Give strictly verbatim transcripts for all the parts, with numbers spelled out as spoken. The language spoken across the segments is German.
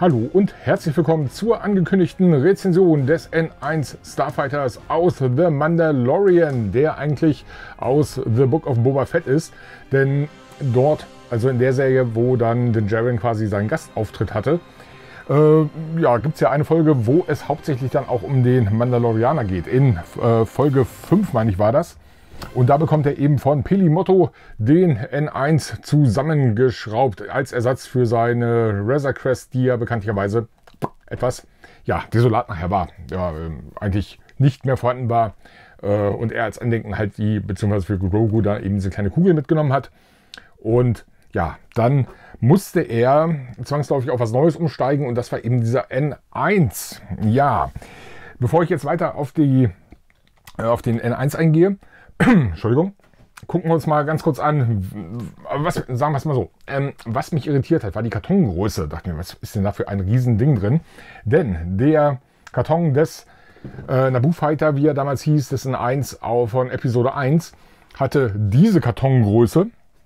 Hallo und herzlich willkommen zur angekündigten Rezension des N eins Starfighters aus The Mandalorian, der eigentlich aus The Book of Boba Fett ist. Denn dort, also in der Serie, wo dann Din Djarin quasi seinen Gastauftritt hatte, äh, ja, gibt es ja eine Folge, wo es hauptsächlich dann auch um den Mandalorianer geht. In äh, Folge fünf, meine ich, war das. Und da bekommt er eben von Peli Motto den N eins zusammengeschraubt als Ersatz für seine Razor Crest, die ja bekanntlicherweise etwas ja, desolat nachher war. Ja, äh, eigentlich nicht mehr vorhanden war. Äh, und er als Andenken halt die, beziehungsweise für Grogu da eben diese kleine Kugel mitgenommen hat. Und ja, dann musste er zwangsläufig auf was Neues umsteigen und das war eben dieser N eins. Ja, bevor ich jetzt weiter auf, die, äh, auf den N eins eingehe, Entschuldigung, gucken wir uns mal ganz kurz an, was, sagen wir es mal so, ähm, was mich irritiert hat, war die Kartongröße. Dachte mir, was ist denn da für ein Riesending drin? Denn der Karton des äh, Naboo Fighter, wie er damals hieß, das N eins von Episode eins, hatte diese Kartongröße.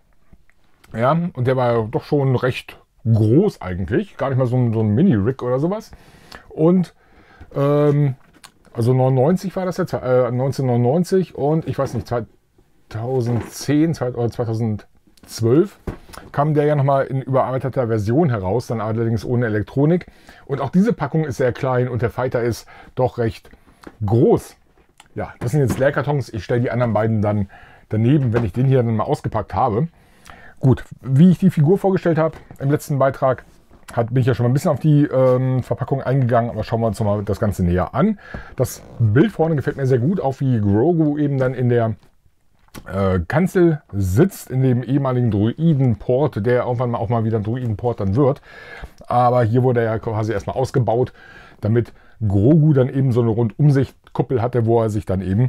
Ja, und der war doch schon recht groß eigentlich, gar nicht mal so ein, so ein Mini-Rig oder sowas. Und ähm, also neunundneunzig war das jetzt, äh, neunzehnhundertneunundneunzig und ich weiß nicht, zweitausendzehn oder zweitausendzwölf kam der ja nochmal in überarbeiteter Version heraus, dann allerdings ohne Elektronik. Und auch diese Packung ist sehr klein und der Fighter ist doch recht groß. Ja, das sind jetzt Leerkartons. Ich stelle die anderen beiden dann daneben, wenn ich den hier dann mal ausgepackt habe. Gut, wie ich die Figur vorgestellt habe im letzten Beitrag, Hat, bin ich ja schon mal ein bisschen auf die ähm, Verpackung eingegangen, aber schauen wir uns mal das Ganze näher an. Das Bild vorne gefällt mir sehr gut, auch wie Grogu eben dann in der äh, Kanzel sitzt, in dem ehemaligen Droidenport, der irgendwann mal auch mal wieder ein Droidenport dann wird. Aber hier wurde er ja quasi erstmal ausgebaut, damit Grogu dann eben so eine Rundumsichtkuppel hatte, wo er sich dann eben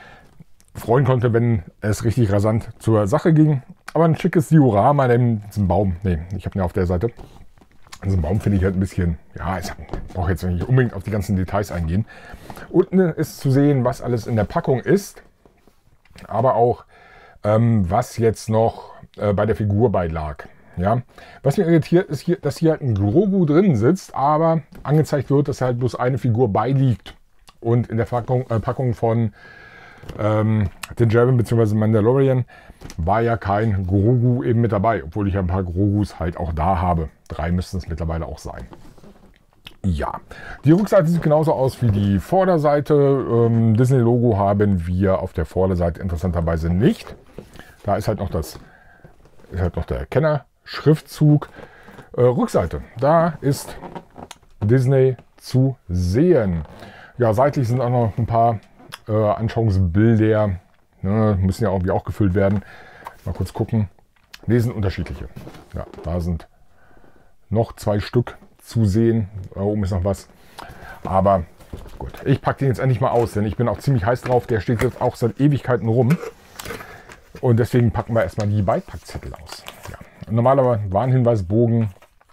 freuen konnte, wenn es richtig rasant zur Sache ging. Aber ein schickes Diorama, denn ein Baum, nee, ich habe ihn auf der Seite. Also ein Baum finde ich halt ein bisschen, ja, ich brauche jetzt nicht unbedingt auf die ganzen Details eingehen. Unten ist zu sehen, was alles in der Packung ist, aber auch, ähm, was jetzt noch äh, bei der Figur beilag. Ja? Was mich irritiert, ist, hier, dass hier halt ein Grogu drin sitzt, aber angezeigt wird, dass halt bloß eine Figur beiliegt. Und in der Packung, äh, Packung von ähm, Din Djarin bzw. Mandalorian war ja kein Grogu eben mit dabei, obwohl ich ein paar Grogus halt auch da habe. Drei müssten es mittlerweile auch sein. Ja, die Rückseite sieht genauso aus wie die Vorderseite. Ähm, Disney-Logo haben wir auf der Vorderseite interessanterweise nicht. Da ist halt noch das, ist halt noch der Kenner-Schriftzug. Äh, Rückseite, da ist Disney zu sehen. Ja, seitlich sind auch noch ein paar äh, Anschauungsbilder. Ne, müssen ja irgendwie auch gefüllt werden. Mal kurz gucken. Ne, sind unterschiedliche. Ja, da sind noch zwei Stück zu sehen. Da oben ist noch was. Aber gut, ich packe den jetzt endlich mal aus, denn ich bin auch ziemlich heiß drauf. Der steht jetzt auch seit Ewigkeiten rum. Und deswegen packen wir erstmal die Beipackzettel aus. Ja. Normalerweise Warnhinweisbogen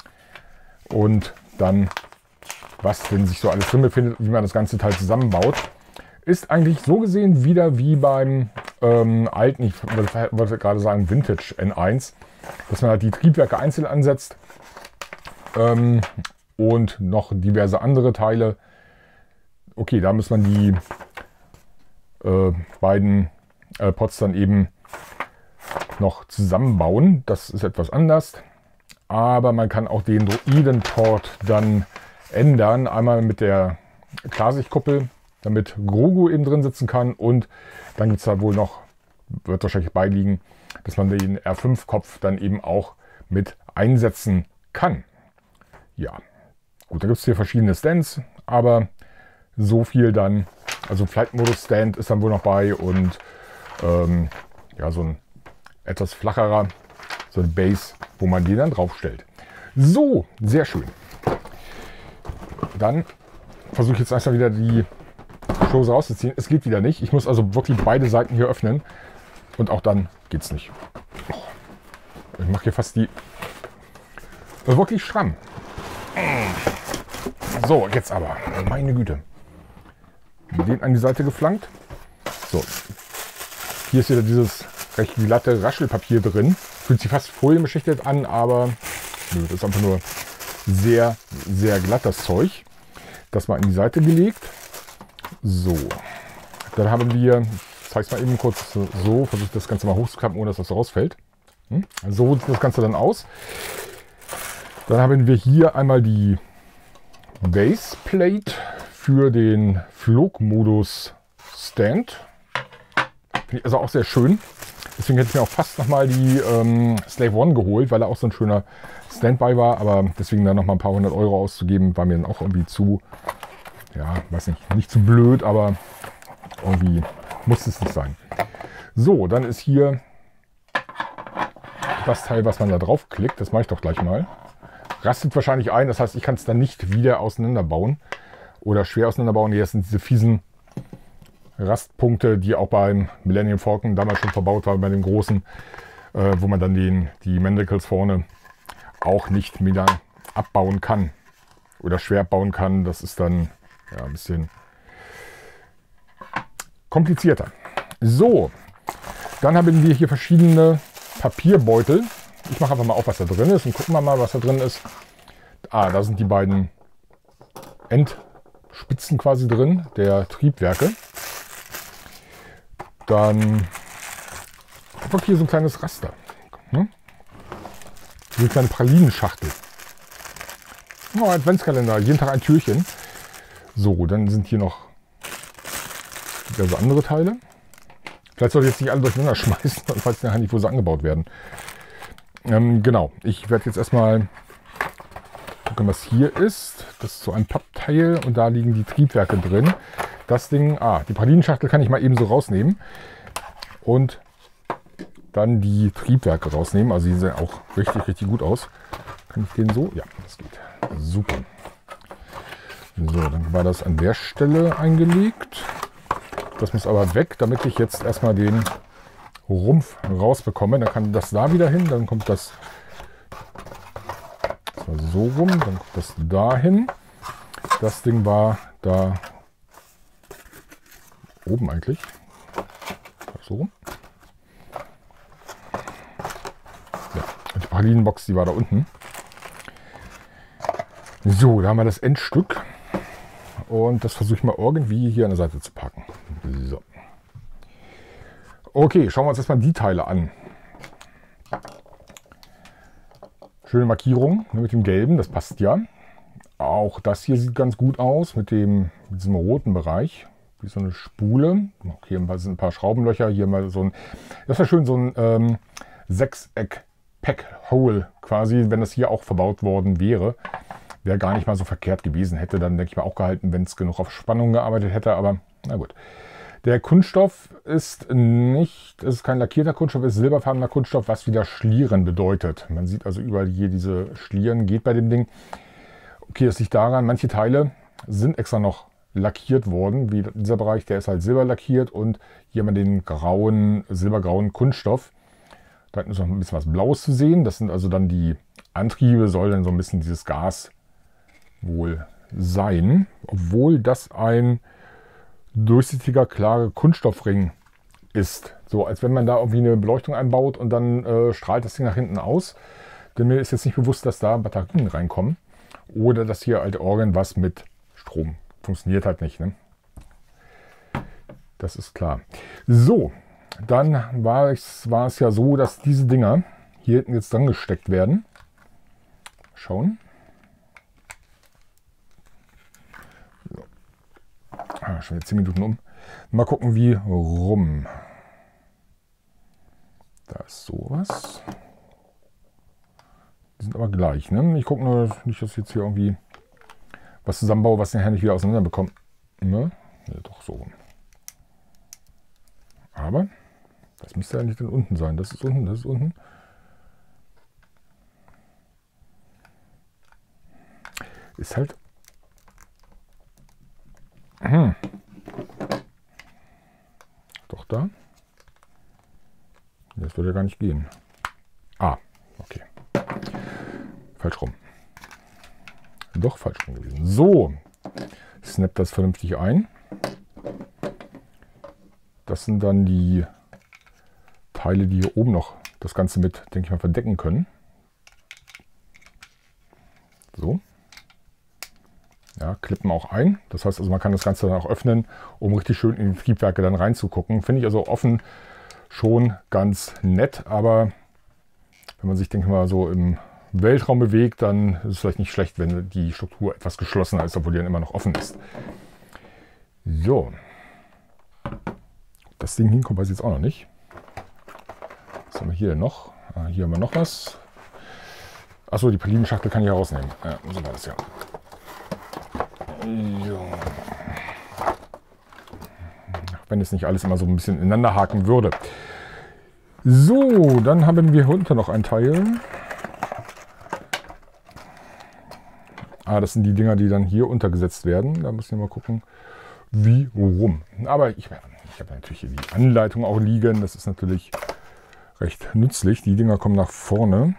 und dann, was denn sich so alles drin befindet, wie man das ganze Teil zusammenbaut. Ist eigentlich so gesehen wieder wie beim ähm, alten, ich wollte gerade sagen Vintage N eins, dass man halt die Triebwerke einzeln ansetzt ähm, und noch diverse andere Teile. Okay, da muss man die äh, beiden äh, Pots dann eben noch zusammenbauen. Das ist etwas anders, aber man kann auch den Droidenport dann ändern. Einmal mit der Klarsichtkuppel, damit Grogu eben drin sitzen kann. Und dann gibt es da wohl noch, wird wahrscheinlich beiliegen, dass man den R fünf Kopf dann eben auch mit einsetzen kann. Ja, gut, da gibt es hier verschiedene Stands, aber so viel dann, also Flight-Modus-Stand ist dann wohl noch bei und ähm, ja, so ein etwas flacherer, so ein Base, wo man den dann drauf stellt. So, sehr schön. Dann versuche ich jetzt erstmal wieder die Shows rauszuziehen. Es geht wieder nicht. Ich muss also wirklich beide Seiten hier öffnen. Und auch dann geht es nicht. Oh, ich mache hier fast die... Das ist wirklich stramm. So, jetzt aber. Meine Güte. Den an die Seite geflankt. So. Hier ist wieder dieses recht glatte Raschelpapier drin. Fühlt sich fast folienbeschichtet an, aber nö, das ist einfach nur sehr, sehr glatt, das Zeug. Das mal in die Seite gelegt. So, dann haben wir, ich zeige es mal eben kurz so, versuche das Ganze mal hochzuklappen, ohne dass das rausfällt. So sieht das Ganze dann aus. Dann haben wir hier einmal die Baseplate für den Flugmodus Stand. Finde ich also auch sehr schön. Deswegen hätte ich mir auch fast nochmal die ähm, Slave One geholt, weil er auch so ein schöner Standby war. Aber deswegen dann nochmal ein paar hundert Euro auszugeben, war mir dann auch irgendwie zu, ja, weiß nicht, nicht zu blöd, aber irgendwie muss es nicht sein. So, dann ist hier das Teil, was man da drauf klickt. Das mache ich doch gleich mal. Rastet wahrscheinlich ein, das heißt, ich kann es dann nicht wieder auseinanderbauen oder schwer auseinanderbauen. Hier sind diese fiesen Rastpunkte, die auch beim Millennium Falcon damals schon verbaut waren, bei den großen, äh, wo man dann den, die Mandibles vorne auch nicht wieder abbauen kann oder schwer abbauen kann. Das ist dann ja, ein bisschen komplizierter. So, dann haben wir hier verschiedene Papierbeutel. Ich mache einfach mal auf, was da drin ist und gucken wir mal, was da drin ist. Ah, da sind die beiden Endspitzen quasi drin, der Triebwerke. Dann einfach hier so ein kleines Raster. Ne? So eine kleine Pralinenschachtel. Oh, Adventskalender, jeden Tag ein Türchen. So, dann sind hier noch diverse andere Teile. Vielleicht sollte ich jetzt nicht alle durcheinander schmeißen, falls die nachher nicht, wo sie angebaut werden. Ähm, genau, ich werde jetzt erstmal gucken, was hier ist. Das ist so ein Pappteil und da liegen die Triebwerke drin. Das Ding, ah, die Pralinenschachtel kann ich mal eben so rausnehmen und dann die Triebwerke rausnehmen. Also die sehen auch richtig, richtig gut aus. Kann ich den so? Ja, das geht. Super. So, dann war das an der Stelle eingelegt. Das muss aber weg, damit ich jetzt erstmal den Rumpf rausbekomme. Dann kann das da wieder hin, dann kommt das, das war so rum, dann kommt das dahin. Das Ding war da oben eigentlich. So rum. Ja, und die Pralinenbox, die war da unten. So, da haben wir das Endstück. Und das versuche ich mal irgendwie hier an der Seite zu packen. So. Okay, schauen wir uns erstmal die Teile an. Schöne Markierung mit dem Gelben, das passt ja. Auch das hier sieht ganz gut aus mit, dem, mit diesem roten Bereich. Wie so eine Spule. Okay, hier sind ein paar Schraubenlöcher. Hier mal so ein, das wäre schön, so ein ähm, Sechseck-Pack-Hole quasi, wenn das hier auch verbaut worden wäre. Wäre gar nicht mal so verkehrt gewesen. Hätte dann, denke ich mal, auch gehalten, wenn es genug auf Spannung gearbeitet hätte. Aber na gut. Der Kunststoff ist nicht, es ist kein lackierter Kunststoff, es ist silberfarbener Kunststoff, was wieder Schlieren bedeutet. Man sieht also überall hier diese Schlieren, geht bei dem Ding. Okay, das liegt daran, manche Teile sind extra noch lackiert worden, wie dieser Bereich, der ist halt silber lackiert und hier haben wir den grauen, silbergrauen Kunststoff. Da hinten ist noch ein bisschen was Blaues zu sehen. Das sind also dann die Antriebe, soll dann so ein bisschen dieses Gas wohl sein, obwohl das ein durchsichtiger, klarer Kunststoffring ist. So, als wenn man da irgendwie eine Beleuchtung einbaut und dann äh, strahlt das Ding nach hinten aus. Denn mir ist jetzt nicht bewusst, dass da Batterien reinkommen. Oder dass hier alte Orgeln was mit Strom. Funktioniert halt nicht, ne? Das ist klar. So, dann war es, war es ja so, dass diese Dinger hier hinten jetzt dran gesteckt werden. Schauen. So. Ah, schon jetzt zehn Minuten um. Mal gucken, wie rum. Da ist sowas. Die sind aber gleich, ne? Ich gucke nur nicht, dass ich jetzt hier irgendwie was zusammenbaue, was nachher nicht wieder auseinander bekommt. Ne? Ja, doch so rum. Aber das müsste ja nicht dann unten sein. Das ist unten, das ist unten. Ist halt. Hm. Doch da. Das würde ja gar nicht gehen. Ah, okay. Falsch rum. Doch falsch rum gewesen. So. Snap das vernünftig ein. Das sind dann die Teile, die hier oben noch das Ganze mit, denke ich mal, verdecken können. So. Ja, klippen auch ein. Das heißt also, man kann das Ganze dann auch öffnen, um richtig schön in die Triebwerke dann reinzugucken. Finde ich also offen schon ganz nett, aber wenn man sich, denke ich mal, so im Weltraum bewegt, dann ist es vielleicht nicht schlecht, wenn die Struktur etwas geschlossener ist, obwohl die dann immer noch offen ist. So. Das Ding hinkommt, weiß ich jetzt auch noch nicht. Was haben wir hier denn noch? Ah, hier haben wir noch was. Achso, die Pralinenschachtel kann ich ja rausnehmen. Ja, so war das ja. So. Wenn es nicht alles immer so ein bisschen ineinander haken würde. So, dann haben wir hier unten noch ein Teil. Ah, das sind die Dinger, die dann hier untergesetzt werden. Da müssen wir mal gucken, wie rum. Aber ich, ich habe natürlich hier die Anleitung auch liegen. Das ist natürlich recht nützlich. Die Dinger kommen nach vorne.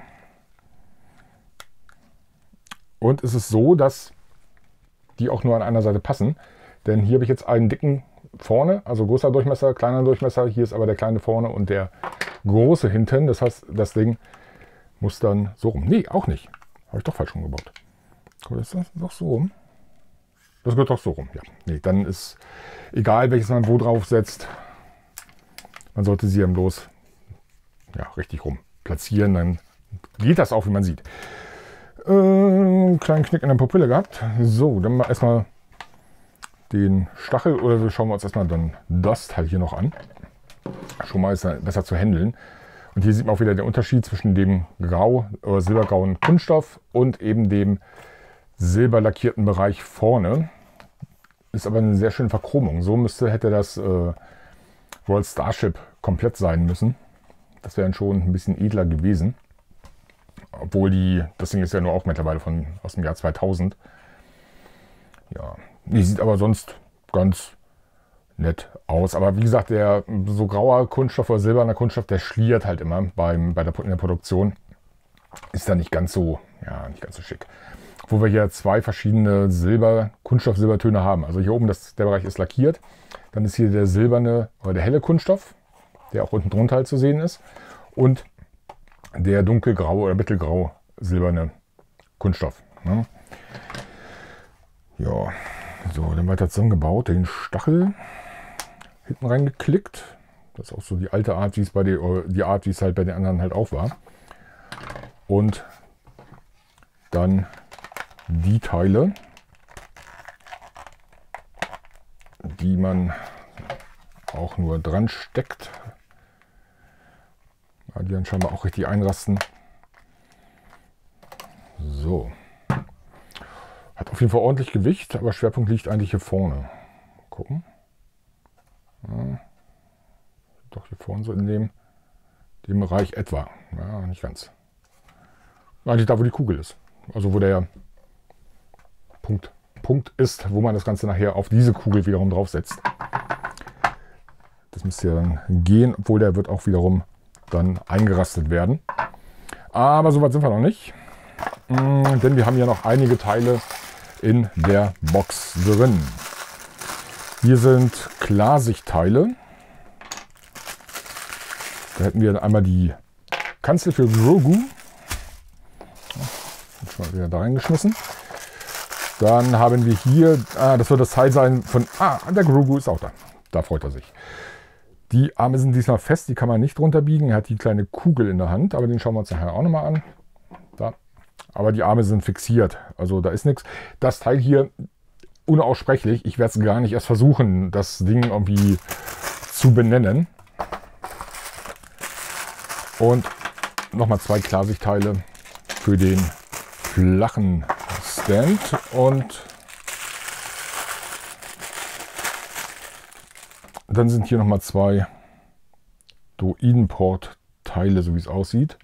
Und es ist so, dass die auch nur an einer Seite passen. Denn hier habe ich jetzt einen dicken vorne, also großer Durchmesser, kleiner Durchmesser. Hier ist aber der kleine vorne und der große hinten. Das heißt, das Ding muss dann so rum. Nee, auch nicht. Habe ich doch falsch rumgebaut. Oder ist das doch so rum? Das wird doch so rum, ja. Nee, dann ist egal, welches man wo drauf setzt. Man sollte sie dann bloß ja, richtig rum platzieren. Dann geht das auch, wie man sieht. Äh, einen kleinen Knick in der Pupille gehabt. So, dann mal erstmal den Stachel, oder schauen wir uns erstmal dann das Teil hier noch an. Schon mal ist er besser zu handeln. Und hier sieht man auch wieder den Unterschied zwischen dem grau oder silbergrauen Kunststoff und eben dem silberlackierten Bereich vorne. Ist aber eine sehr schöne Verchromung. So müsste, hätte das äh, Royal Starship komplett sein müssen. Das wäre dann schon ein bisschen edler gewesen. Obwohl die, das Ding ist ja nur auch mittlerweile von, aus dem Jahr zweitausend. Ja, die sieht aber sonst ganz nett aus. Aber wie gesagt, der so grauer Kunststoff oder silberner Kunststoff, der schliert halt immer beim, bei der, in der Produktion. Ist da nicht ganz so, ja, nicht ganz so schick. Wo wir hier zwei verschiedene Silber, Kunststoff-Silbertöne haben. Also hier oben, das, der Bereich ist lackiert. Dann ist hier der silberne oder der helle Kunststoff, der auch unten drunter halt zu sehen ist. Und der dunkelgraue oder mittelgrau silberne Kunststoff. Ne? Ja, so, dann weiter zusammengebaut, den Stachel hinten reingeklickt. Das ist auch so die alte Art, wie es bei der, die Art, wie es halt bei den anderen halt auch war. Und dann die Teile, die man auch nur dran steckt. Ja, die dann scheinbar auch richtig einrasten. So. Hat auf jeden Fall ordentlich Gewicht, aber Schwerpunkt liegt eigentlich hier vorne. Gucken. Ja, doch hier vorne so in dem, dem Bereich etwa. Ja, nicht ganz. Eigentlich da, wo die Kugel ist. Also wo der Punkt, Punkt ist, wo man das Ganze nachher auf diese Kugel wiederum draufsetzt. Das müsste ja dann gehen, obwohl der wird auch wiederum dann eingerastet werden. Aber so weit sind wir noch nicht. Denn wir haben ja noch einige Teile in der Box drin. Hier sind Klarsichtteile. Da hätten wir einmal die Kanzel für Grogu. Schon mal wieder da reingeschmissen. Dann haben wir hier, ah, das wird das Teil sein von, ah, der Grogu ist auch da. Da freut er sich. Die Arme sind diesmal fest, die kann man nicht drunter biegen. Er hat die kleine Kugel in der Hand, aber den schauen wir uns nachher auch nochmal an. Da. Aber die Arme sind fixiert, also da ist nichts. Das Teil hier, unaussprechlich, ich werde es gar nicht erst versuchen, das Ding irgendwie zu benennen. Und nochmal zwei Klarsichtteile für den flachen Stand und dann sind hier nochmal zwei Droidenport-Teile, so wie es aussieht.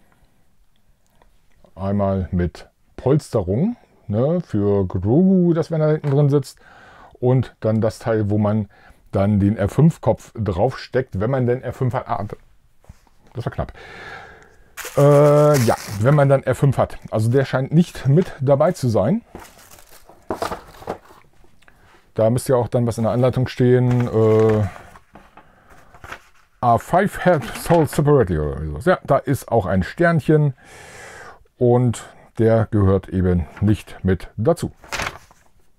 Einmal mit Polsterung, ne, für Grogu, das wenn er hinten drin sitzt. Und dann das Teil, wo man dann den R fünf Kopf drauf steckt, wenn man den R fünf hat. Ah, das war knapp. Äh, ja, wenn man dann R fünf hat. Also der scheint nicht mit dabei zu sein. Da müsste ja auch dann was in der Anleitung stehen. Äh, A fünf Head Soul Separately oder sowas. Ja, da ist auch ein Sternchen. Und der gehört eben nicht mit dazu.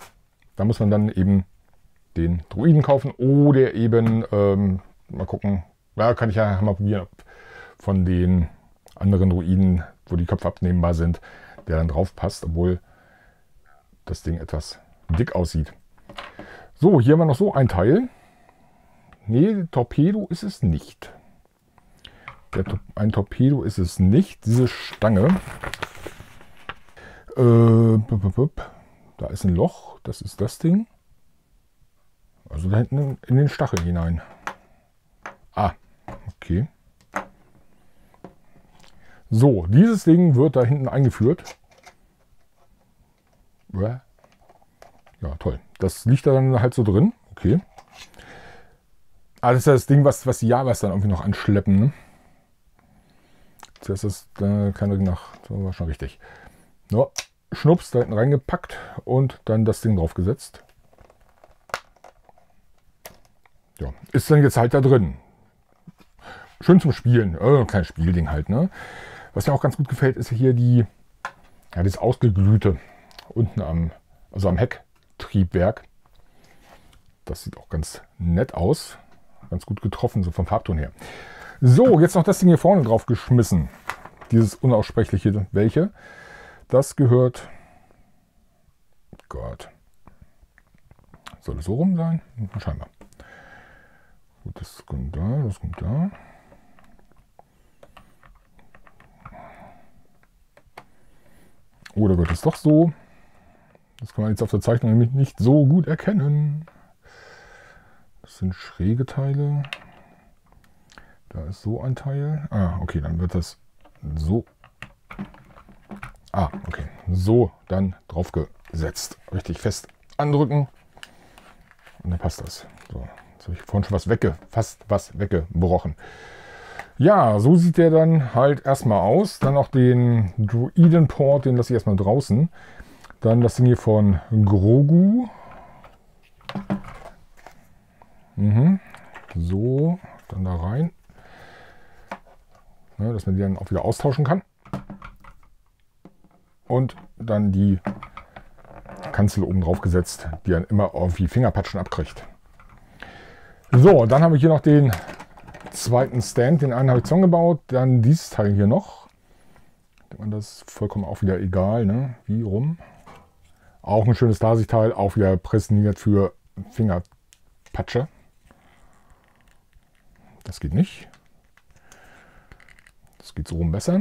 Da muss man dann eben den Druiden kaufen oder eben, ähm, mal gucken, ja, kann ich ja mal probieren, ob von den anderen Druiden, wo die Köpfe abnehmbar sind, der dann drauf passt, obwohl das Ding etwas dick aussieht. So, hier haben wir noch so ein Teil. Nee, Torpedo ist es nicht. Der, ein Torpedo ist es nicht. Diese Stange. Äh, da ist ein Loch. Das ist das Ding. Also da hinten in den Stachel hinein. Ah, okay. So, dieses Ding wird da hinten eingeführt. Ja, toll. Das liegt da dann halt so drin. Okay. Ah, das ist das Ding, was, was die Javas dann irgendwie noch anschleppen. Ne? Zuerst ist das äh, kleine nach. Das war schon richtig. So, Schnups da hinten reingepackt und dann das Ding draufgesetzt. Ja, ist dann jetzt halt da drin. Schön zum Spielen. Äh, ein kleines Spielding halt. Ne? Was mir auch ganz gut gefällt, ist hier die, ja, das Ausgeglühte unten am, also am Hecktriebwerk. Das sieht auch ganz nett aus. Ganz gut getroffen, so vom Farbton her. So, jetzt noch das Ding hier vorne drauf geschmissen. Dieses unaussprechliche welche. Das gehört... Gott. Soll das so rum sein? Scheinbar. Gut, das kommt da, das kommt da. Oder wird es doch so? Das kann man jetzt auf der Zeichnung nämlich nicht so gut erkennen. Das sind schräge Teile. Da ist so ein Teil. Ah, okay, dann wird das so. Ah, okay. So dann drauf gesetzt. Richtig fest andrücken. Und dann passt das. So, jetzt habe ich vorhin schon was wegge, fast was weggebrochen. Ja, so sieht der dann halt erstmal aus. Dann noch den Druiden-Port, den lasse ich erstmal draußen. Dann das Ding hier von Grogu. Mhm. So, dann da rein. Ja, dass man die dann auch wieder austauschen kann. Und dann die Kanzel oben drauf gesetzt, die dann immer irgendwie Fingerpatschen abkriegt. So, dann habe ich hier noch den zweiten Stand. Den einen habe ich zusammengebaut. Dann dieses Teil hier noch. Das ist vollkommen auch wieder egal, ne? Wie rum. Auch ein schönes Darsicht-Teil. Auch wieder prädestiniert für Fingerpatsche. Das geht nicht. Das geht so rum besser.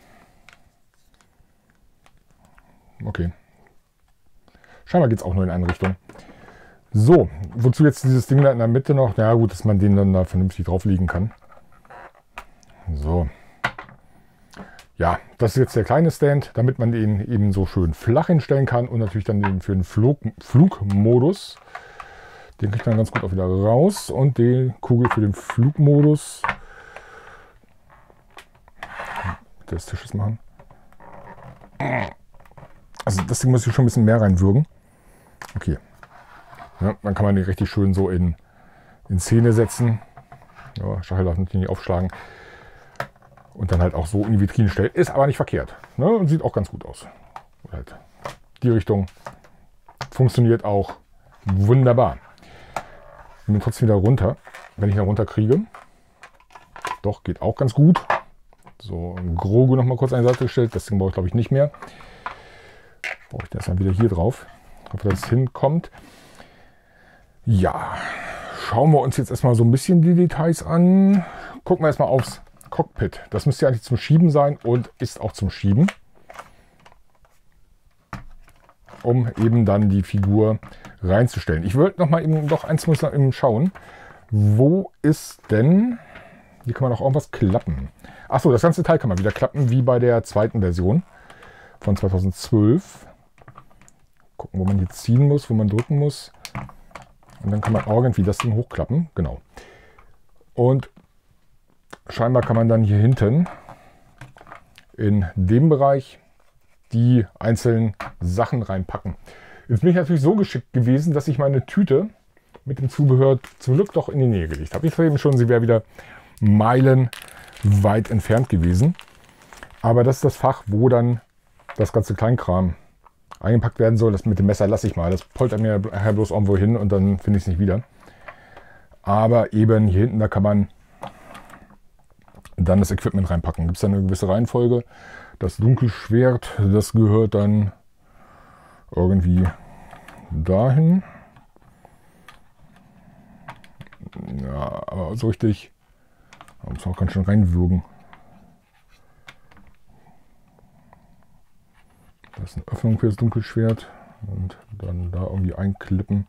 Okay. Scheinbar geht es auch nur in eine Richtung. So, wozu jetzt dieses Ding da in der Mitte noch? Na gut, dass man den dann da vernünftig drauflegen kann. So. Ja, das ist jetzt der kleine Stand, damit man den eben so schön flach hinstellen kann und natürlich dann den für den Flug, Flugmodus. Den kriegt man ganz gut auch wieder raus und die Kugel für den Flugmodus. Mit des Tisches machen. Also das Ding muss ich schon ein bisschen mehr reinwürgen. Okay. Ja, dann kann man den richtig schön so in, in Szene setzen. Ja, Stachel darf natürlich nicht aufschlagen. Und dann halt auch so in die Vitrine stellen. Ist aber nicht verkehrt. Ne? Und sieht auch ganz gut aus. Halt die Richtung funktioniert auch wunderbar. Ich nehme trotzdem wieder runter, wenn ich ihn runter kriege. Doch, geht auch ganz gut. So, Grogu noch mal kurz an die Seite gestellt. Das Ding brauche ich glaube ich nicht mehr. Brauche ich das dann wieder hier drauf. Ich hoffe, dass es hinkommt. Ja, schauen wir uns jetzt erstmal so ein bisschen die Details an. Gucken wir erstmal aufs Cockpit. Das müsste ja eigentlich zum Schieben sein und ist auch zum Schieben. Um eben dann die Figur reinzustellen. Ich wollte noch mal eben doch eins muss noch eben schauen. Wo ist denn... Hier kann man auch irgendwas klappen. Achso, das ganze Teil kann man wieder klappen, wie bei der zweiten Version von zweitausendzwölf. Gucken, wo man hier ziehen muss, wo man drücken muss. Und dann kann man irgendwie das Ding hochklappen. Genau. Und scheinbar kann man dann hier hinten in dem Bereich die einzelnen Sachen reinpacken. Jetzt bin ich natürlich so geschickt gewesen, dass ich meine Tüte mit dem Zubehör zum Glück doch in die Nähe gelegt habe. Ich eben schon, sie wäre wieder meilenweit entfernt gewesen. Aber das ist das Fach, wo dann das ganze Kleinkram eingepackt werden soll. Das mit dem Messer lasse ich mal. Das poltert mir nachher bloß irgendwo hin und dann finde ich es nicht wieder. Aber eben hier hinten, da kann man dann das Equipment reinpacken. Gibt es da eine gewisse Reihenfolge. Das Dunkelschwert, das gehört dann irgendwie dahin. Ja, aber so richtig, da muss man auch ganz schön reinwürgen. Da ist eine Öffnung für das Dunkelschwert und dann da irgendwie einklippen.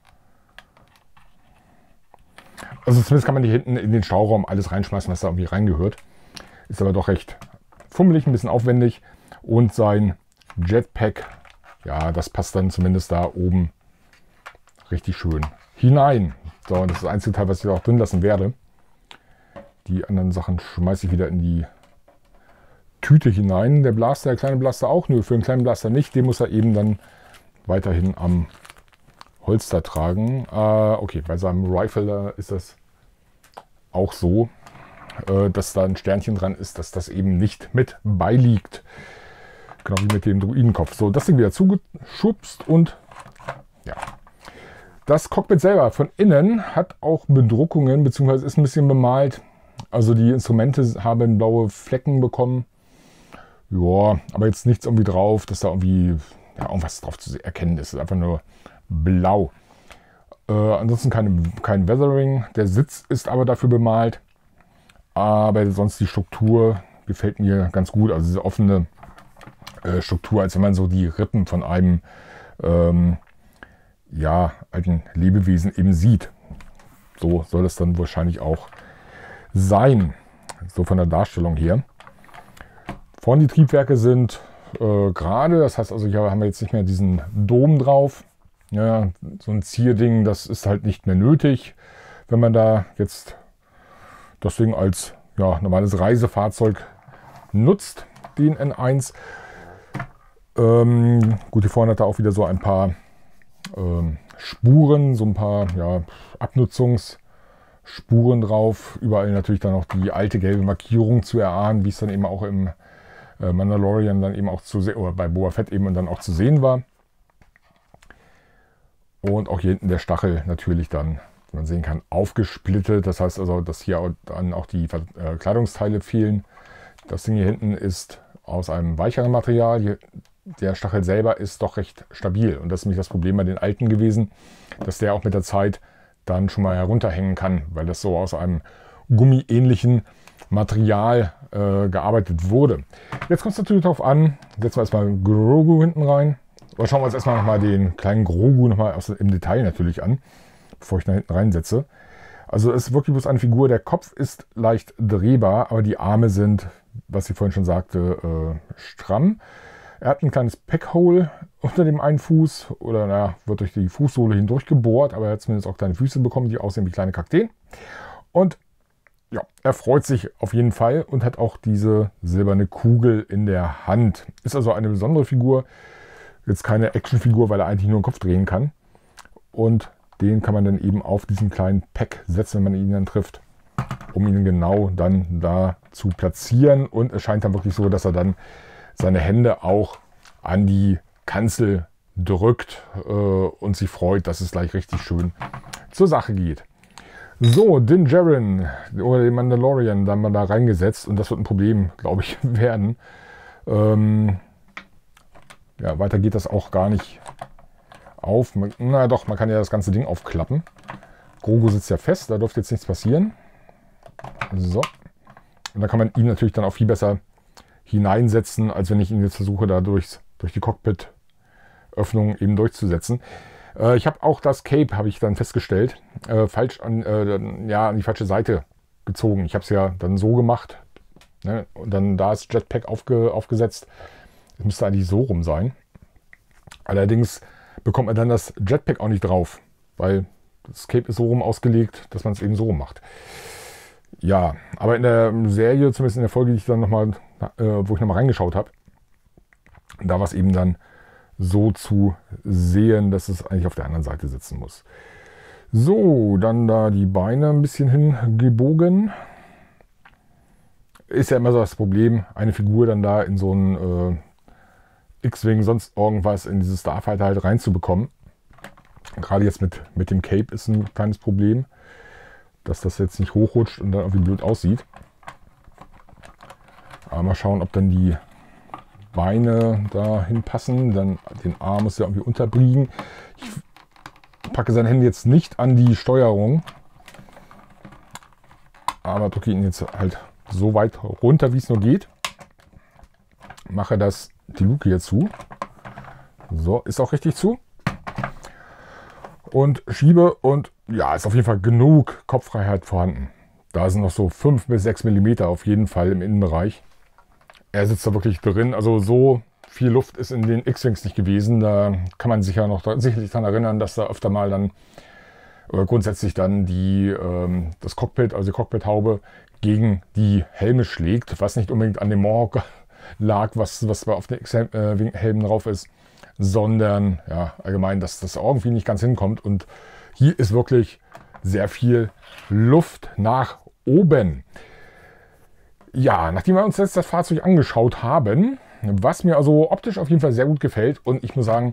Also zumindest kann man hier hinten in den Stauraum alles reinschmeißen, was da irgendwie reingehört. Ist aber doch recht fummelig, ein bisschen aufwendig. Und sein Jetpack, ja, das passt dann zumindest da oben richtig schön hinein. So, das ist das einzige Teil, was ich auch drin lassen werde. Die anderen Sachen schmeiße ich wieder in die Tüte hinein. Der Blaster, der kleine Blaster auch, nur für den kleinen Blaster nicht. Den muss er eben dann weiterhin am Holster tragen. Äh, okay, bei seinem Rifle ist das auch so, äh, dass da ein Sternchen dran ist, dass das eben nicht mit beiliegt. Genau wie mit dem Druidenkopf. So, das Ding wieder zugeschubst und ja. Das Cockpit selber von innen hat auch Bedruckungen, beziehungsweise ist ein bisschen bemalt. Also die Instrumente haben blaue Flecken bekommen. Ja, aber jetzt nichts irgendwie drauf, dass da irgendwie ja, irgendwas drauf zu erkennen ist. Es ist einfach nur blau. Äh, ansonsten keine, kein Weathering. Der Sitz ist aber dafür bemalt. Aber sonst die Struktur gefällt mir ganz gut. Also diese offene äh, Struktur, als wenn man so die Rippen von einem ähm, ja, alten Lebewesen eben sieht. So soll es dann wahrscheinlich auch sein. So von der Darstellung her. Vorne die Triebwerke sind äh, gerade. Das heißt also, hier haben wir jetzt nicht mehr diesen Dom drauf. Ja, so ein Zierding, das ist halt nicht mehr nötig, wenn man da jetzt das Ding als ja, normales Reisefahrzeug nutzt, den N eins. Ähm, gut, hier vorne hat er auch wieder so ein paar ähm, Spuren, so ein paar ja, Abnutzungsspuren drauf. Überall natürlich dann auch die alte gelbe Markierung zu erahnen, wie es dann eben auch im äh, Mandalorian dann eben auch zu sehen, oder bei Boba Fett eben dann auch zu sehen war. Und auch hier hinten der Stachel natürlich dann, wie man sehen kann, aufgesplittet. Das heißt also, dass hier dann auch die äh, Kleidungsteile fehlen. Das Ding hier hinten ist aus einem weicheren Material. Hier, der Stachel selber ist doch recht stabil. Und das ist nämlich das Problem bei den alten gewesen, dass der auch mit der Zeit dann schon mal herunterhängen kann, weil das so aus einem gummiähnlichen Material äh, gearbeitet wurde. Jetzt kommt es natürlich darauf an, setzen wir erstmal Grogu hinten rein. Oder schauen wir uns erstmal noch mal den kleinen Grogu noch mal aus, im Detail natürlich an, bevor ich da hinten reinsetze. Also es ist wirklich bloß eine Figur. Der Kopf ist leicht drehbar, aber die Arme sind, was ich vorhin schon sagte, äh, stramm. Er hat ein kleines Peckhole unter dem einen Fuß oder naja, wird durch die Fußsohle hindurch gebohrt, aber er hat zumindest auch kleine Füße bekommen, die aussehen wie kleine Kakteen. Und ja, er freut sich auf jeden Fall und hat auch diese silberne Kugel in der Hand. Ist also eine besondere Figur. Jetzt keine Actionfigur, weil er eigentlich nur den Kopf drehen kann. Und den kann man dann eben auf diesen kleinen Pack setzen, wenn man ihn dann trifft, um ihn genau dann da zu platzieren. Und es scheint dann wirklich so, dass er dann seine Hände auch an die Kanzel drückt äh, und sich freut, dass es gleich richtig schön zur Sache geht. So, Din Djarin oder den Mandalorian dann mal da reingesetzt und das wird ein Problem, glaube ich, werden. Ähm, ja, weiter geht das auch gar nicht auf. Man, na doch, man kann ja das ganze Ding aufklappen. Grogu sitzt ja fest, da dürfte jetzt nichts passieren. So. Und da kann man ihn natürlich dann auch viel besser hineinsetzen, als wenn ich ihn jetzt versuche, da durchs, durch die Cockpit-Öffnung eben durchzusetzen. Äh, ich habe auch das Cape, habe ich dann festgestellt, äh, falsch an, äh, ja, an die falsche Seite gezogen. Ich habe es ja dann so gemacht, ne? Und dann da ist Jetpack aufge, aufgesetzt. Das müsste eigentlich so rum sein. Allerdings bekommt man dann das Jetpack auch nicht drauf, weil das Cape ist so rum ausgelegt, dass man es eben so rum macht. Ja, aber in der Serie, zumindest in der Folge, die ich dann noch mal, äh, wo ich nochmal reingeschaut habe, da war es eben dann so zu sehen, dass es eigentlich auf der anderen Seite sitzen muss. So, dann da die Beine ein bisschen hingebogen. Ist ja immer so das Problem, eine Figur dann da in so ein X-Wing, sonst irgendwas in dieses Starfighter halt reinzubekommen. Gerade jetzt mit, mit dem Cape ist ein kleines Problem, dass das jetzt nicht hochrutscht und dann irgendwie blöd aussieht. Aber mal schauen, ob dann die Beine dahin passen. Dann den Arm muss ja irgendwie unterbiegen. Ich packe seine Hände jetzt nicht an die Steuerung, aber drücke ihn jetzt halt so weit runter, wie es nur geht. Mache das die Luke hier zu. So, ist auch richtig zu. Und schiebe und ja, ist auf jeden Fall genug Kopffreiheit vorhanden. Da sind noch so fünf bis sechs Millimeter auf jeden Fall im Innenbereich. Er sitzt da wirklich drin. Also so viel Luft ist in den X-Wings nicht gewesen. Da kann man sich ja noch da, sicherlich daran erinnern, dass da öfter mal dann oder grundsätzlich dann die, ähm, das Cockpit, also die Cockpithaube gegen die Helme schlägt, was nicht unbedingt an dem Mohawk lag, was, was auf den X-Helmen drauf ist, sondern ja, allgemein, dass das irgendwie nicht ganz hinkommt. Und hier ist wirklich sehr viel Luft nach oben. Ja, nachdem wir uns jetzt das Fahrzeug angeschaut haben, was mir also optisch auf jeden Fall sehr gut gefällt, und ich muss sagen,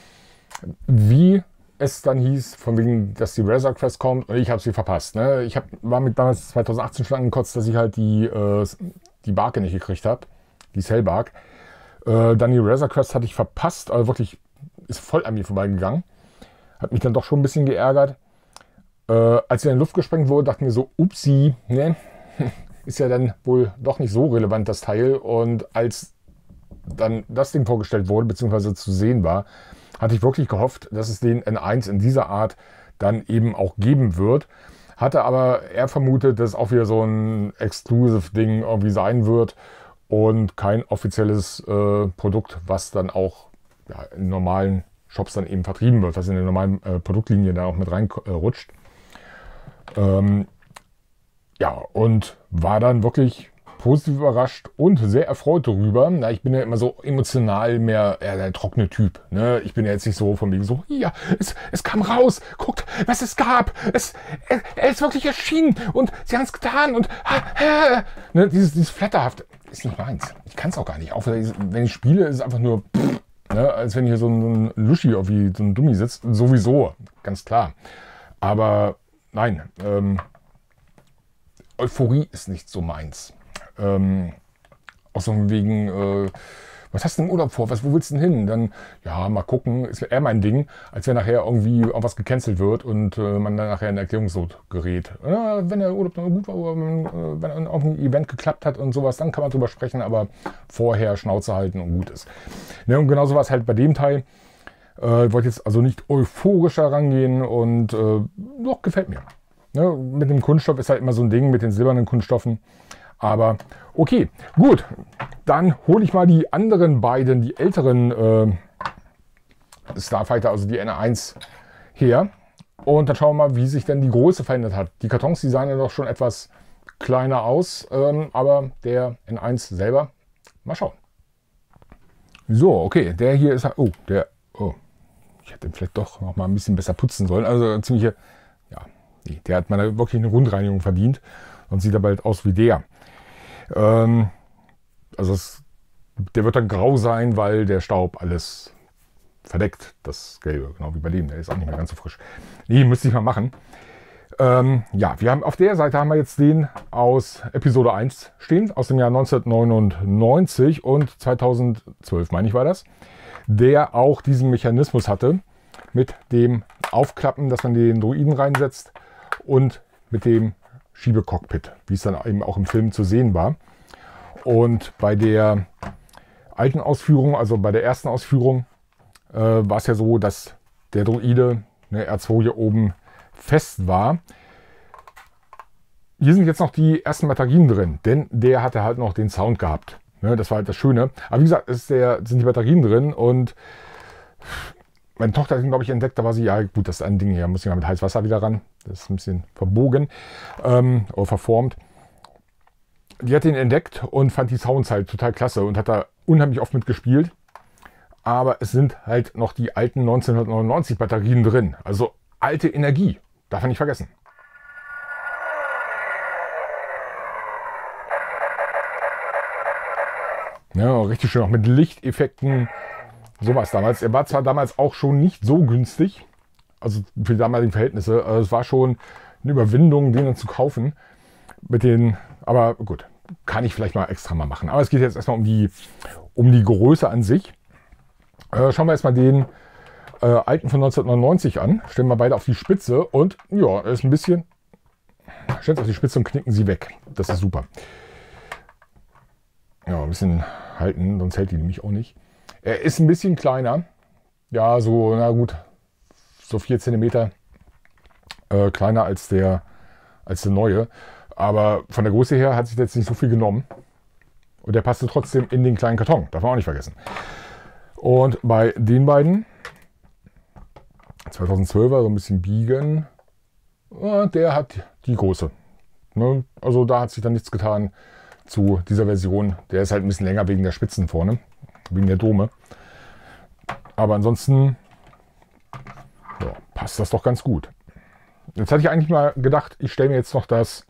wie es dann hieß, von wegen, dass die Razor Crest kommt, und ich habe sie verpasst. Ne? Ich hab, war mit damals zweitausendachtzehn schon angekotzt, dass ich halt die, äh, die Barke nicht gekriegt habe, die Cellbark. Äh, dann die Razor Crest hatte ich verpasst, also wirklich ist voll an mir vorbeigegangen. Hat mich dann doch schon ein bisschen geärgert. Äh, als sie in die Luft gesprengt wurde, dachte ich mir so, upsi, ne? Ist ja dann wohl doch nicht so relevant, das Teil. Und als dann das Ding vorgestellt wurde, beziehungsweise zu sehen war, hatte ich wirklich gehofft, dass es den N eins in dieser Art dann eben auch geben wird. Hatte aber eher vermutet, dass es auch wieder so ein Exclusive-Ding irgendwie sein wird und kein offizielles äh, Produkt, was dann auch ja, in normalen Shops dann eben vertrieben wird, was in der normalen äh, Produktlinie dann auch mit reinrutscht. Äh, ähm, ja, und war dann wirklich positiv überrascht und sehr erfreut darüber. Na, ich bin ja immer so emotional mehr eher der trockene Typ. Ne? Ich bin ja jetzt nicht so von wegen so, ja, es, es kam raus, guckt, was es gab. Es, er, er ist wirklich erschienen und sie haben es getan. Und äh, ne? dieses, dieses Flatterhaft ist nicht meins. Ich kann es auch gar nicht. Auch wenn ich spiele, ist es einfach nur, pff, ne? Als wenn hier so ein, ein Luschi wie so ein Dummi sitzt. Sowieso, ganz klar. Aber nein, ähm, Euphorie ist nicht so meins. Ähm, auch so wegen, äh, was hast du im Urlaub vor? Was, wo willst du denn hin? Dann, ja, mal gucken, ist eher mein Ding, als wenn nachher irgendwie irgendwas gecancelt wird und äh, man dann nachher in Erklärungsnot gerät. Ja, wenn der Urlaub dann gut war, oder, äh, wenn dann auch ein Event geklappt hat und sowas, dann kann man drüber sprechen, aber vorher Schnauze halten und gut ist. Ne, und genauso war es halt bei dem Teil. Äh, ich wollte jetzt also nicht euphorisch herangehen und äh, doch, gefällt mir. Ne, mit dem Kunststoff ist halt immer so ein Ding, mit den silbernen Kunststoffen. Aber okay, gut. Dann hole ich mal die anderen beiden, die älteren äh, Starfighter, also die N eins, her. Und dann schauen wir mal, wie sich denn die Größe verändert hat. Die Kartons, die sahen ja doch schon etwas kleiner aus, ähm, aber der N eins selber, mal schauen. So, okay, der hier ist, oh, der, oh, ich hätte den vielleicht doch noch mal ein bisschen besser putzen sollen. Also ziemliche, ja, nee, der hat mal wirklich eine Rundreinigung verdient und sieht aber halt aus wie der. Ähm, also es, der wird dann grau sein, weil der Staub alles verdeckt, das Gelbe, genau wie bei dem. Der ist auch nicht mehr ganz so frisch. Nee, müsste ich mal machen. Ähm, ja, wir haben auf der Seite haben wir jetzt den aus Episode eins stehen, aus dem Jahr neunzehnhundertneunundneunzig und zweitausendzwölf, meine ich, war das, der auch diesen Mechanismus hatte mit dem Aufklappen, dass man den Droiden reinsetzt und mit dem Schiebecockpit, wie es dann eben auch im Film zu sehen war. Und bei der alten Ausführung, also bei der ersten Ausführung, äh, war es ja so, dass der Droide, ne, R zwei hier oben fest war. Hier sind jetzt noch die ersten Batterien drin, denn der hatte halt noch den Sound gehabt. Ne, das war halt das Schöne. Aber wie gesagt, ist der, sind die Batterien drin und meine Tochter hat ihn, glaube ich, entdeckt. Da war sie, ja gut, das ist ein Ding hier, muss ich mal mit heißem Wasser wieder ran. Das ist ein bisschen verbogen ähm, oder verformt. Die hat ihn entdeckt und fand die Sounds halt total klasse und hat da unheimlich oft mitgespielt. Aber es sind halt noch die alten neunzehnhundertneunundneunzig Batterien drin. Also alte Energie, darf man nicht vergessen. Ja, richtig schön, auch mit Lichteffekten. Sowas damals. Er war zwar damals auch schon nicht so günstig, also für die damaligen Verhältnisse. Also es war schon eine Überwindung, den dann zu kaufen. Mit den, aber gut, kann ich vielleicht mal extra mal machen. Aber es geht jetzt erstmal um die, um die Größe an sich. Äh, schauen wir erstmal den äh, alten von neunzehnhundertneunundneunzig an. Stellen wir beide auf die Spitze und ja, er ist ein bisschen. Stellen Sie auf die Spitze und knicken sie weg. Das ist super. Ja, ein bisschen halten, sonst hält die nämlich auch nicht. Er ist ein bisschen kleiner. Ja, so, na gut, so vier Zentimeter äh, kleiner als der, als der neue. Aber von der Größe her hat sich jetzt nicht so viel genommen. Und der passte trotzdem in den kleinen Karton. Darf man auch nicht vergessen. Und bei den beiden, zweitausendzwölfer, so ein bisschen biegen, der hat die Größe. Ne? Also da hat sich dann nichts getan zu dieser Version. Der ist halt ein bisschen länger wegen der Spitzen vorne, wegen der Dome. Aber ansonsten ja, passt das doch ganz gut. Jetzt hatte ich eigentlich mal gedacht, ich stelle mir jetzt noch das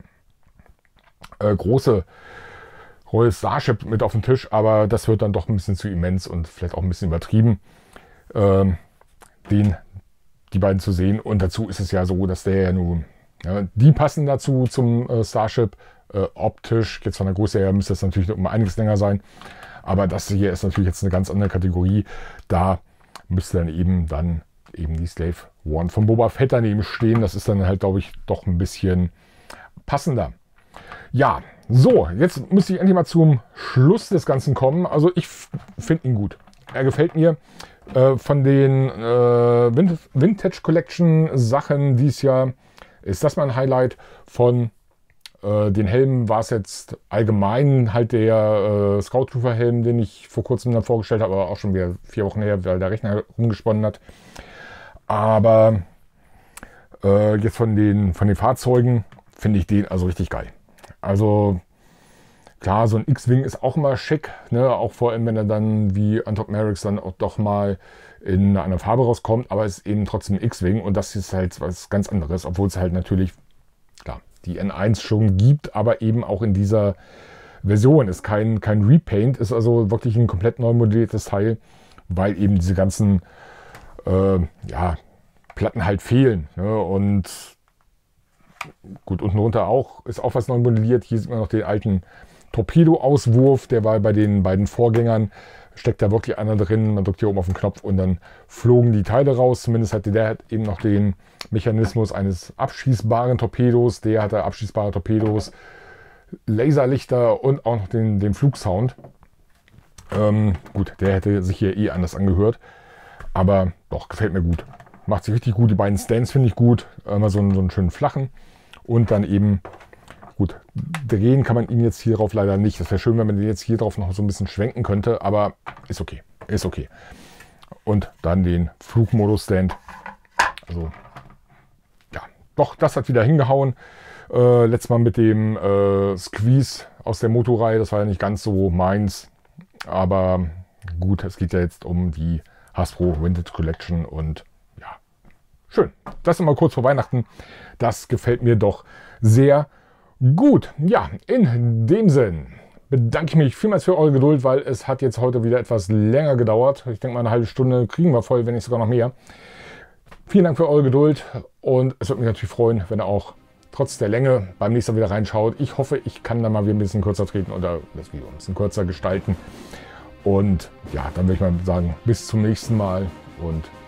äh, große Royal Starship mit auf den Tisch, aber das wird dann doch ein bisschen zu immens und vielleicht auch ein bisschen übertrieben, ähm, den, die beiden zu sehen. Und dazu ist es ja so, dass der ja nun, ja, die passen dazu zum äh, Starship. Äh, optisch, jetzt von der Größe her, müsste das natürlich um einiges länger sein. Aber das hier ist natürlich jetzt eine ganz andere Kategorie. Da müsste dann eben dann eben die Slave One von Boba Fett daneben stehen. Das ist dann halt, glaube ich, doch ein bisschen passender. Ja, so, jetzt müsste ich endlich mal zum Schluss des Ganzen kommen. Also ich finde ihn gut. Er gefällt mir. Äh, von den äh, Vintage Collection Sachen dieses Jahr ist das mal ein Highlight. Von äh, den Helmen war es jetzt allgemein halt der äh, Scout Trooper Helm, den ich vor kurzem dann vorgestellt habe, aber auch schon wieder vier Wochen her, weil der Rechner rumgesponnen hat. Aber äh, jetzt von den, von den Fahrzeugen finde ich den also richtig geil. Also klar, so ein X-Wing ist auch immer schick, ne? Auch vor allem, wenn er dann wie Antop Merrick's dann auch doch mal in einer Farbe rauskommt, aber es ist eben trotzdem X-Wing und das ist halt was ganz anderes, obwohl es halt natürlich, klar, die N eins schon gibt, aber eben auch in dieser Version ist kein, kein Repaint, ist also wirklich ein komplett neu modelliertes Teil, weil eben diese ganzen äh, ja, Platten halt fehlen, ne? Und gut, unten drunter auch, ist auch was neu modelliert. Hier sieht man noch den alten Torpedo-Auswurf, der war bei den beiden Vorgängern, steckt da wirklich einer drin, man drückt hier oben auf den Knopf und dann flogen die Teile raus. Zumindest hatte der eben noch den Mechanismus eines abschießbaren Torpedos, der hatte abschießbare Torpedos, Laserlichter und auch noch den, den Flugsound. Ähm, gut, der hätte sich hier eh anders angehört, aber doch, gefällt mir gut. Macht sich richtig gut, die beiden Stands finde ich gut, immer so einen, so einen schönen flachen und dann eben, gut, drehen kann man ihn jetzt hier drauf leider nicht. Das wäre schön, wenn man den jetzt hier drauf noch so ein bisschen schwenken könnte, aber ist okay, ist okay. Und dann den Flugmodus-Stand. Also, ja, doch, das hat wieder hingehauen. Äh, letztes Mal mit dem äh, Squeeze aus der Motorreihe, das war ja nicht ganz so meins. Aber gut, es geht ja jetzt um die Hasbro Vintage Collection und ja, schön. Das immer kurz vor Weihnachten. Das gefällt mir doch sehr gut. Ja, in dem Sinn bedanke ich mich vielmals für eure Geduld, weil es hat jetzt heute wieder etwas länger gedauert. Ich denke mal, eine halbe Stunde kriegen wir voll, wenn nicht sogar noch mehr. Vielen Dank für eure Geduld und es würde mich natürlich freuen, wenn ihr auch trotz der Länge beim nächsten Mal wieder reinschaut. Ich hoffe, ich kann da mal wieder ein bisschen kürzer treten oder das Video ein bisschen kürzer gestalten. Und ja, dann würde ich mal sagen, bis zum nächsten Mal und